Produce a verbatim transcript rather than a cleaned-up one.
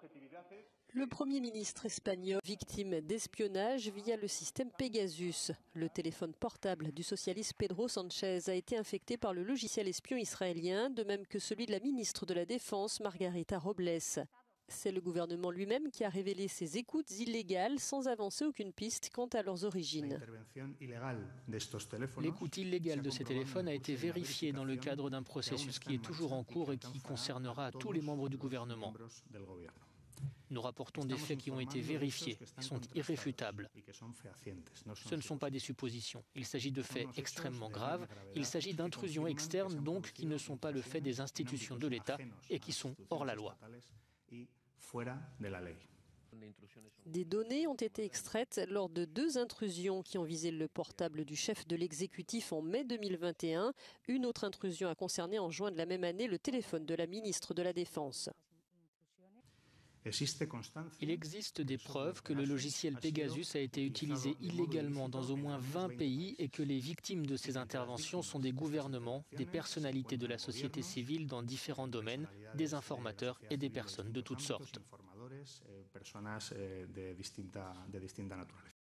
Le Premier ministre espagnol, victime d'espionnage via le système Pegasus. Le téléphone portable du socialiste Pedro Sánchez a été infecté par le logiciel espion israélien, de même que celui de la ministre de la Défense, Margarita Robles. C'est le gouvernement lui-même qui a révélé ces écoutes illégales sans avancer aucune piste quant à leurs origines. L'écoute illégale de ces téléphones a été vérifiée dans le cadre d'un processus qui est toujours en cours et qui concernera tous les membres du gouvernement. Nous rapportons des faits qui ont été vérifiés et sont irréfutables. Ce ne sont pas des suppositions. Il s'agit de faits extrêmement graves. Il s'agit d'intrusions externes, donc, qui ne sont pas le fait des institutions de l'État et qui sont hors la loi. Des données ont été extraites lors de deux intrusions qui ont visé le portable du chef de l'exécutif en mai deux mille vingt et un. Une autre intrusion a concerné en juin de la même année le téléphone de la ministre de la Défense. Il existe des preuves que le logiciel Pegasus a été utilisé illégalement dans au moins vingt pays et que les victimes de ces interventions sont des gouvernements, des personnalités de la société civile dans différents domaines, des informateurs et des personnes de toutes sortes.